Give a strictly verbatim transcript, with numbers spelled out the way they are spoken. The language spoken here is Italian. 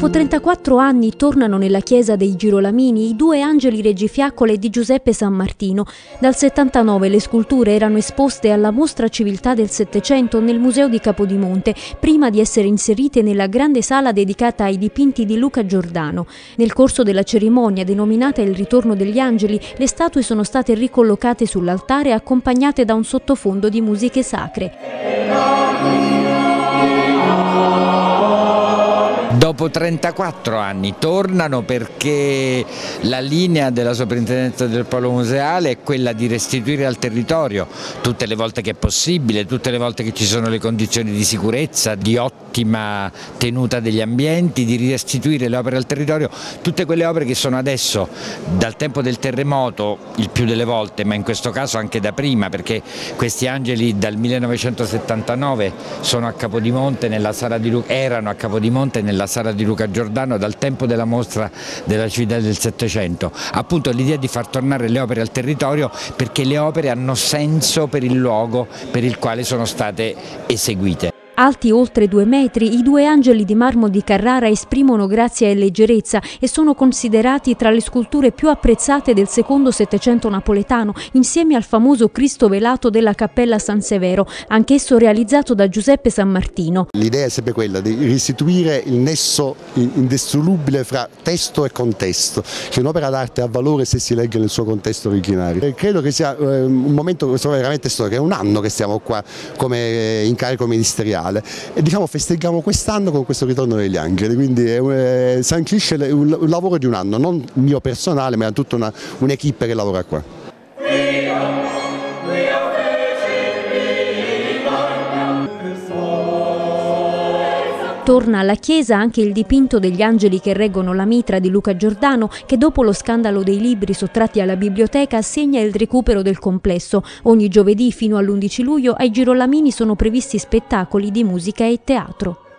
Dopo trentaquattro anni tornano nella chiesa dei Girolamini i due angeli reggifiaccole di Giuseppe Sammartino. Dal settantanove le sculture erano esposte alla Mostra Civiltà del Settecento nel Museo di Capodimonte, prima di essere inserite nella grande sala dedicata ai dipinti di Luca Giordano. Nel corso della cerimonia, denominata Il ritorno degli angeli, le statue sono state ricollocate sull'altare accompagnate da un sottofondo di musiche sacre. Dopo trentaquattro anni tornano perché la linea della Soprintendenza del Polo Museale è quella di restituire al territorio, tutte le volte che è possibile, tutte le volte che ci sono le condizioni di sicurezza, di ottima tenuta degli ambienti, di restituire le opere al territorio, tutte quelle opere che sono adesso, dal tempo del terremoto, il più delle volte, ma in questo caso anche da prima, perché questi angeli dal millenovecentosettantanove sono a Capodimonte, nella sala di Luca, erano a Capodimonte nella sala di Luca Giordano dal tempo della mostra della civiltà del Settecento. Appunto l'idea di far tornare le opere al territorio perché le opere hanno senso per il luogo per il quale sono state eseguite. Alti oltre due metri, i due angeli di marmo di Carrara esprimono grazia e leggerezza e sono considerati tra le sculture più apprezzate del secondo Settecento napoletano, insieme al famoso Cristo velato della Cappella San Severo, anch'esso realizzato da Giuseppe Sammartino. L'idea è sempre quella di restituire il nesso indissolubile fra testo e contesto, che un'opera d'arte ha valore se si legge nel suo contesto originario. E credo che sia un momento veramente storico, è un anno che stiamo qua come incarico ministeriale. E diciamo festeggiamo quest'anno con questo ritorno degli angeli, quindi è, eh, sancisce un, un lavoro di un anno, non mio personale, ma tutta un'equipe che lavora qua. Torna alla chiesa anche il dipinto degli angeli che reggono la mitra di Luca Giordano, che dopo lo scandalo dei libri sottratti alla biblioteca segna il recupero del complesso. Ogni giovedì fino all'undici luglio ai Girolamini sono previsti spettacoli di musica e teatro.